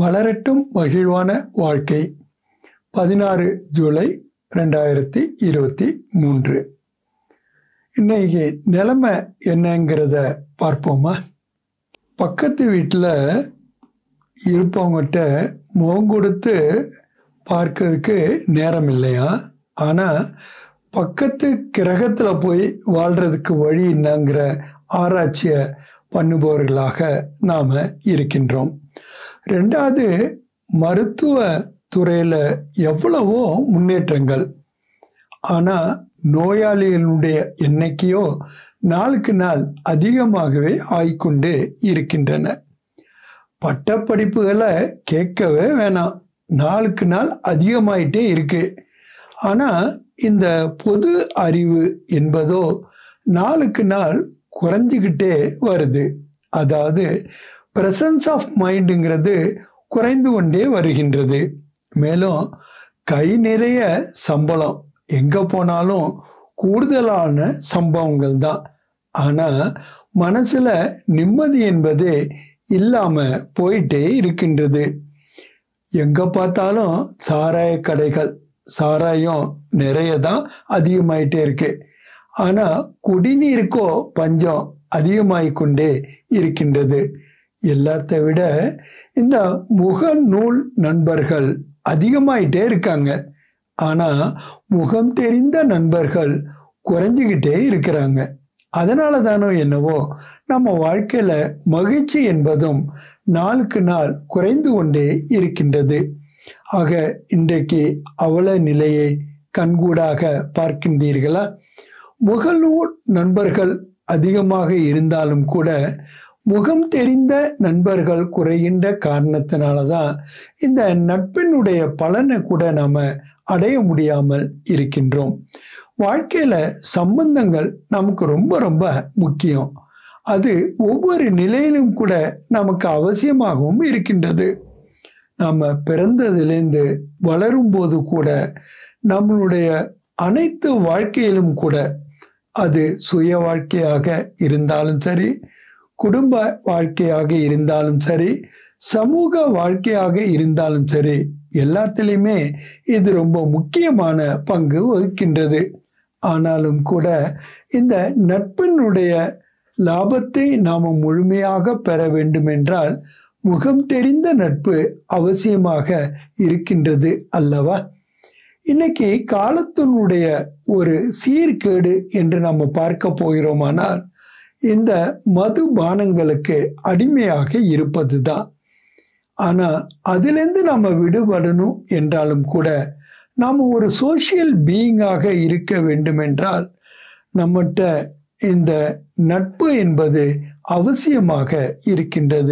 மலரட்டும் மகிழ்வான வாழ்க்கை 16 ஜூலை 2023. இன்னைக்கு நிலைமை என்னங்கிறத பார்ப்போமா? பக்கத்து வீட்டில் இருப்பவங்ககிட்ட முகம் கொடுத்து பார்க்கறதுக்கு நேரம் இல்லையா, ஆனால் பக்கத்து கிரகத்தில் போய் வாழ்கிறதுக்கு வழி என்னங்கிற ஆராய்ச்சியை பண்ணுபவர்களாக நாம் இருக்கின்றோம். ரெண்டாவது, மருத்துவ துறையில் எவ்வளவோ முன்னேற்றங்கள், ஆனால் நோயாளிகளுடைய எண்ணிக்கையோ நாளுக்கு நாள் அதிகமாகவே ஆகிக்கொண்டு இருக்கின்றன. பட்டப்படிப்புகளை கேட்கவே வேணாம், நாளுக்கு நாள் அதிகமாயிட்டே இருக்கு. ஆனால் இந்த பொது அறிவு என்பதோ நாளுக்கு நாள் குறைஞ்சிக்கிட்டே வருது. அதாவது பிரசன்ஸ் ஆஃப் மைண்டுங்கிறது குறைந்து கொண்டே வருகின்றது. மேலும் கை நிறைய சம்பளம், எங்கே போனாலும் கூடுதலான சம்பவங்கள் தான். ஆனால் மனசில் நிம்மதி என்பது இல்லாமல் போயிட்டே இருக்கின்றது. எங்கே பார்த்தாலும் சாராய கடைகள், சாராயம் நிறைய தான் அதிகமாயிட்டே இருக்கு. ஆனால் குடிநீருக்கோ பஞ்சம் அதிகமாகிக்கொண்டே இருக்கின்றது. எல்லாத்த விட இந்த முகநூல் நண்பர்கள் அதிகமாயிட்டே இருக்காங்க. ஆனால் முகம் தெரிந்த நண்பர்கள் குறைஞ்சிக்கிட்டே இருக்கிறாங்க. அதனால தானோ என்னவோ நம்ம வாழ்க்கையில் மகிழ்ச்சி என்பதும் நாளுக்கு நாள் குறைந்து கொண்டே இருக்கின்றது. ஆக இன்றைக்கு அவல நிலையை கண்கூடாக பார்க்கின்றீர்களா? முகநூல் நண்பர்கள் அதிகமாக இருந்தாலும் கூட முகம் தெரிந்த நண்பர்கள் குறைகின்ற காரணத்தினால தான் இந்த நட்பினுடைய பலனை கூட நாம் அடைய முடியாமல் இருக்கின்றோம். வாழ்க்கையில் சம்பந்தங்கள் நமக்கு ரொம்ப ரொம்ப முக்கியம். அது ஒவ்வொரு நிலையிலும் கூட நமக்கு அவசியமாகவும் இருக்கின்றது. நாம் பிறந்ததிலிருந்து வளரும்போது கூட நம்மளுடைய அனைத்து வாழ்க்கையிலும் கூட, அது சுய வாழ்க்கையாக இருந்தாலும் சரி, குடும்ப வாழ்க்கையாக இருந்தாலும் சரி, சமூக வாழ்க்கையாக இருந்தாலும் சரி, எல்லாத்திலையுமே இது ரொம்ப முக்கியமான பங்கு வகிக்கின்றது. ஆனாலும் கூட இந்த நட்பினுடைய லாபத்தை நாம் முழுமையாக பெற வேண்டும் என்றால் முகம் தெரிந்த நட்பு அவசியமாக இருக்கின்றது அல்லவா? இன்னைக்கு காலத்தினுடைய ஒரு சீர்கேடு என்று நம்ம பார்க்க போகிறோமானால் இந்த மதுபானங்களுக்கு அடிமையாக இருப்பது தான். ஆனால் அதிலிருந்து நம்ம விடுபடணும் என்றாலும் கூட நாம் ஒரு சோசியல் பீயிங்காக இருக்க வேண்டும் என்றால் நம்மகிட்ட இந்த நட்பு என்பது அவசியமாக இருக்கின்றது.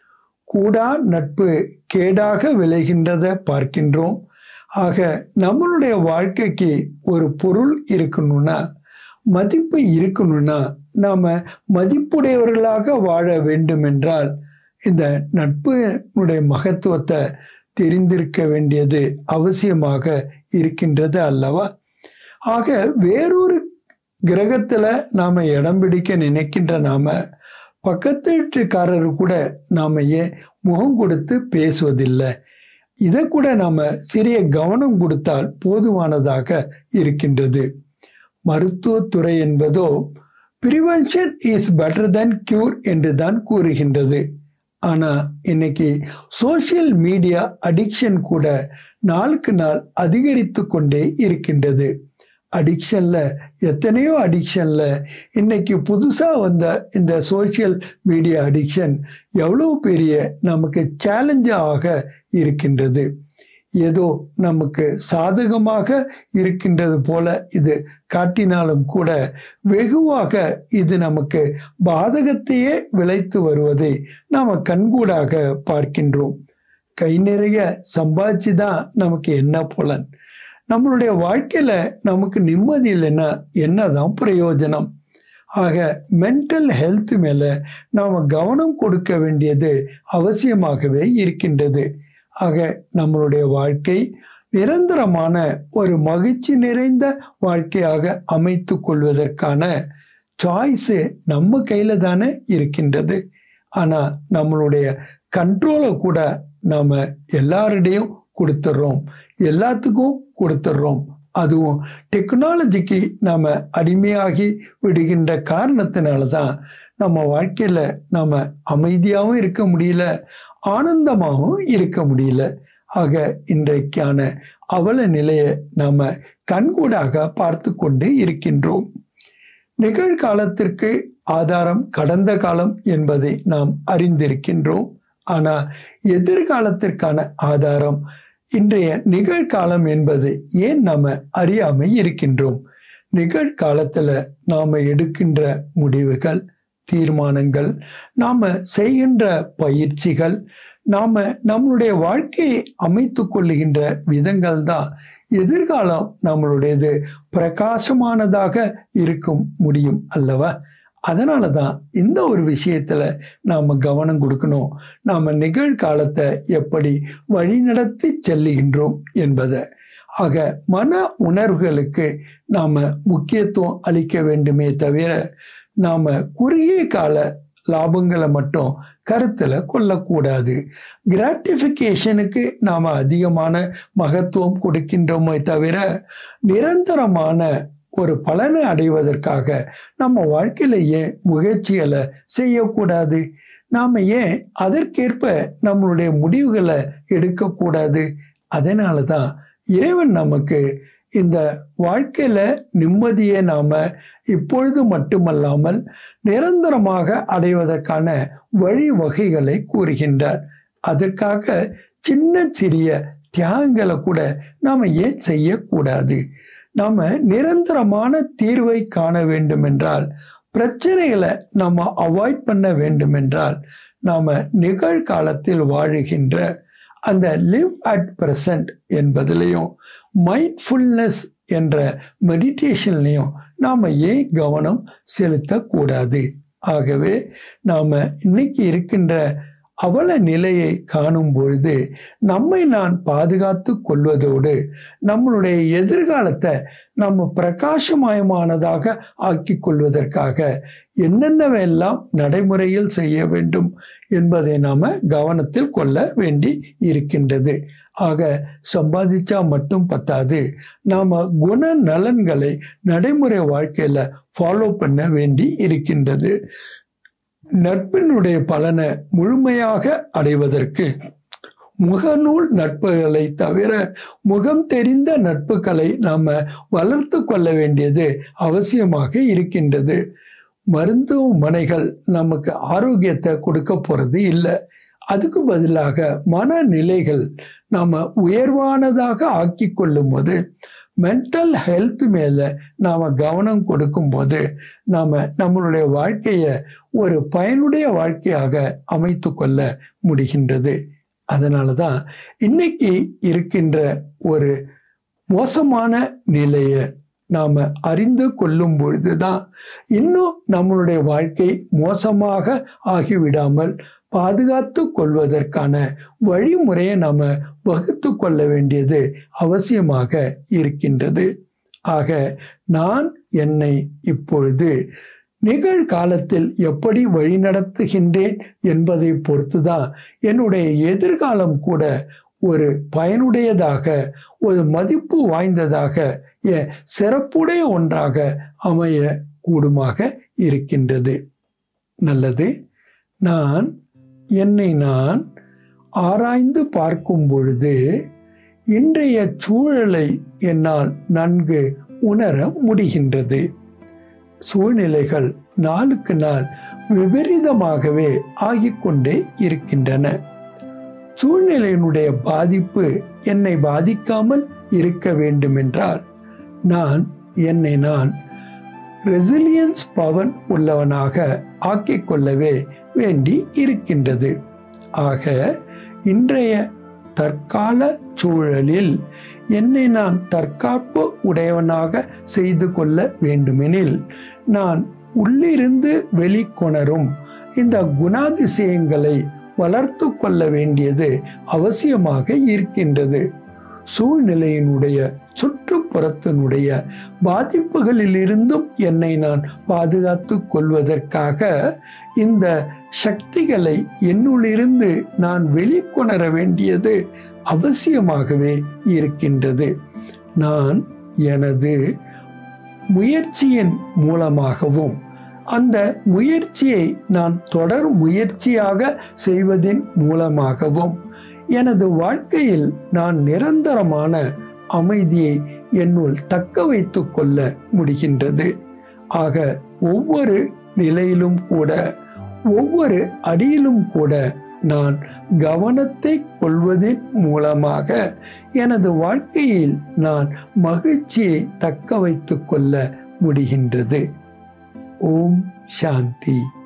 கூடா நட்பு கேடாக விளைகின்றதை பார்க்கின்றோம். ஆக நம்மளுடைய வாழ்க்கைக்கு ஒரு பொருள் இருக்கணும்னா, மதிப்பு இருக்கணும்னா, நாம் மதிப்புடையவர்களாக வாழ வேண்டும் என்றால் இந்த நட்பினுடைய மகத்துவத்தை தெரிந்திருக்க வேண்டியது அவசியமாக இருக்கின்றது அல்லவா? ஆக வேறொரு கிரகத்தில் நாம் இடம் பிடிக்க நினைக்கின்ற நாம பக்கத்து வீட்டுக்காரரு கூட நாம் ஏன் முகம் கொடுத்து பேசுவதில்லை? இதை கூட நாம் சிறிய கவனம் கொடுத்தால் போதுமானதாக இருக்கின்றது. மருத்துவத்துறை என்பதோ prevention is better than cure என்று தான் கூறுகின்றது. ஆனால் இன்னைக்கு சோசியல் மீடியா அடிக்ஷன் கூட நாளுக்கு நாள் அதிகரித்து கொண்டே இருக்கின்றது. அடிக்ஷன்ல எத்தனையோ அடிக்ஷன்ல இன்னைக்கு புதுசாக வந்த இந்த சோசியல் மீடியா அடிக்ஷன் எவ்வளோ பெரிய நமக்கு சேலஞ்சாக இருக்கின்றது. ஏதோ நமக்கு சாதகமாக இருக்கின்றது போல இது காட்டினாலும் கூட வெகுவாக இது நமக்கு பாதகத்தையே விளைத்து வருவதை நாம் கண்கூடாக பார்க்கின்றோம். கை நிறைய சம்பாதிச்சு தான் நமக்கு என்ன புலன்? நம்மளுடைய வாழ்க்கையில் நமக்கு நிம்மதி இல்லைன்னா என்னதான் பிரயோஜனம்? ஆக மென்டல் ஹெல்த் மேலே நாம் கவனம் கொடுக்க வேண்டியது அவசியமாகவே இருக்கின்றது. ஆக நம்மளுடைய வாழ்க்கை நிரந்தரமான ஒரு மகிழ்ச்சி நிறைந்த வாழ்க்கையாக அமைத்து கொள்வதற்கான சாய்ஸு நம்ம கையில் தானே இருக்கின்றது. ஆனால் நம்மளுடைய கண்ட்ரோலை கூட நாம எல்லாரிடையும் கொடுத்துட்றோம், எல்லாத்துக்கும் கொடுத்துட்றோம். அதுவும் டெக்னாலஜிக்கு நாம அடிமையாகி விடுகின்ற காரணத்தினால தான் நம்ம வாழ்க்கையில நாம அமைதியாகவும் இருக்க முடியல, ஆனந்தமாகவும் இருக்க முடியல. ஆக இன்றைக்கான அவல நிலையை நாம கண்கூடாக பார்த்து கொண்டு இருக்கின்றோம். நிகழ்காலத்திற்கு ஆதாரம் கடந்த காலம் என்பதை நாம் அறிந்திருக்கின்றோம். ஆனா எதிர்காலத்திற்கான ஆதாரம் இன்றைய நிகழ்காலம் என்பது ஏன் நாம அறியாம இருக்கின்றோம்? நிகழ்காலத்துல நாம எடுக்கின்ற முடிவுகள், தீர்மானங்கள், நாம செய்கின்ற பயிற்சிகள், நாம நம்மளுடைய வாழ்க்கையை அமைத்து கொள்ளுகின்ற விதங்கள் தான் எதிர்காலம் நம்மளுடையது பிரகாசமானதாக இருக்கும் முடியும் அல்லவா? அதனால தான் இந்த ஒரு விஷயத்துல நாம கவனம் கொடுக்கணும். நாம நிகழ்காலத்தை எப்படி வழிநடத்தி செல்லுகின்றோம் என்பதை. ஆக மன உணர்வுகளுக்கு நாம முக்கியத்துவம் அளிக்க வேண்டுமே தவிர நாம குறுகிய கால லாபங்களை மட்டும் கருத்துல கொள்ளக்கூடாது. கிராட்டிபிகேஷனுக்கு நாம அதிகமான மகத்துவம் கொடுக்கின்றோமே தவிர நிரந்தரமான ஒரு பலனை அடைவதற்காக நம்ம வாழ்க்கையிலேயே முயற்சிகளை செய்யக்கூடாது. நாம ஏன் அதற்கேற்ப நம்மளுடைய முடிவுகளை எடுக்கக்கூடாது? அதனால தான் இறைவன் நமக்கு இந்த வாழ்க்கையில நிம்மதியை நாம இப்பொழுது மட்டுமல்லாமல் நிரந்தரமாக அடைவதற்கான வழிவகைகளை கூறுகின்றார். அதற்காக சின்ன சிறிய தியாகங்களை கூட நாம ஏன் செய்யக்கூடாது? நாம நிரந்தரமான தீர்வை காண வேண்டும் என்றால், பிரச்சனைகளை நம்ம அவாய்ட் பண்ண வேண்டும் என்றால், நாம நிகழ்காலத்தில் வாழுகின்ற அந்த லிவ் அட் பிரசன்ட் என்பதிலையும் மைண்ட்ஃபுல்னஸ் என்ற மெடிடேஷன்லையும் நாம ஏன் கவனம் செலுத்தக்கூடாது? ஆகவே நாம இன்னைக்கு இருக்கின்ற அவல நிலையை காணும் பொழுது நம்மை நான் பாதுகாத்து கொள்வதோடு நம்மளுடைய எதிர்காலத்தை நம்ம பிரகாசமயமானதாக ஆக்கி கொள்வதற்காக என்னென்னவெல்லாம் நடைமுறையில் செய்ய வேண்டும் என்பதை நாம கவனத்தில் கொள்ள வேண்டி இருக்கின்றது. ஆக சம்பாதிச்சா மட்டும் பத்தாது, நாம குண நலன்களை நடைமுறை வாழ்க்கையில ஃபாலோ பண்ண வேண்டி இருக்கின்றது. நட்பினுடைய பலனை முழுமையாக அடைவதற்கு முகநூல் நட்புகளை தவிர முகம் தெரிந்த நட்புகளை நாம வளர்த்து கொள்ள வேண்டியது அவசியமாக இருக்கின்றது. மருத்துவமனைகள் நமக்கு ஆரோக்கியத்தை கொடுக்க போறது இல்லை. அதுக்கு பதிலாக மனநிலைகள் நாம உயர்வானதாக ஆக்கி கொள்ளும் போது, மென்டல் ஹெல்த் மேல நாம கவனம் கொடுக்கும் போது நாம நம்மளுடைய வாழ்க்கைய ஒரு பயனுடைய வாழ்க்கையாக அமைத்து கொள்ள முடிகின்றது. அதனாலதான் இன்னைக்கு இருக்கின்ற ஒரு மோசமான நிலைய நாம அறிந்து கொள்ளும் பொழுதுதான் இன்னும் நம்மளுடைய வாழ்க்கை மோசமாக ஆகிவிடாமல் பாதுகாத்து கொள்வதற்கான வழிமுறையை நாம வகுத்து கொள்ள வேண்டியது அவசியமாக இருக்கின்றது. ஆக நான் என்னை இப்பொழுது நிகழ்காலத்தில் எப்படி வழிநடத்துகின்றேன் என்பதை பொறுத்துதான் என்னுடைய எதிர்காலம் கூட ஒரு பயனுடையதாக, ஒரு மதிப்பு வாய்ந்ததாக, சிறப்புடைய ஒன்றாக அமைய கூடுமாக இருக்கின்றது. நல்லது. என்னை நான் ஆராய்ந்து பார்க்கும் பொழுது இன்றைய சூழலை என்னால் நன்கு உணர முடிகின்றது. சூழ்நிலைகள் நாளுக்கு நாள் விபரீதமாகவே ஆகிக்கொண்டே இருக்கின்றன. சூழ்நிலையினுடைய பாதிப்பு என்னை பாதிக்காமல் இருக்க வேண்டுமென்றால் என்னை நான் ரெசிலியன்ஸ் பவர் உள்ளவனாக ஆக்கிக் கொள்ளவே வேண்டி இருக்கின்றது. ஆக இன்றைய தற்கால சூழலில் என்னை நான் தற்காப்பு உடையவனாக செய்து கொள்ள வேண்டுமெனில் நான் உள்ளிருந்து வெளிக்கொணரும் இந்த குணாதிசயங்களை வளர்த்து கொள்ள வேண்டியது அவசியமாக இருக்கின்றது. சூழ்நிலையினுடைய சுற்றுப்புறத்தினுடைய பாதிப்புகளில் இருந்தும் என்னை நான் பாதுகாத்து கொள்வதற்காக இந்த சக்திகளை என்னுள்ளிருந்து நான் வெளிக்கொணர வேண்டியது அவசியமாகவே இருக்கின்றது. நான் எனது முயற்சியின் மூலமாகவும் அந்த முயற்சியை நான் தொடர் முயற்சியாக செய்வதின் மூலமாகவும் எனது வாழ்க்கையில் நான் நிரந்தரமான அமைதியை என்னுள் தக்க வைத்துக் கொள்ள முடிகின்றது. ஆக ஒவ்வொரு நிலையிலும் கூட, ஒவ்வொரு அடியிலும் கூட நான் கவனத்தை கொள்வதன் மூலமாக எனது வாழ்க்கையில் நான் மகிழ்ச்சியை தக்க வைத்துக் கொள்ள முடிகின்றது. ஓம் சாந்தி.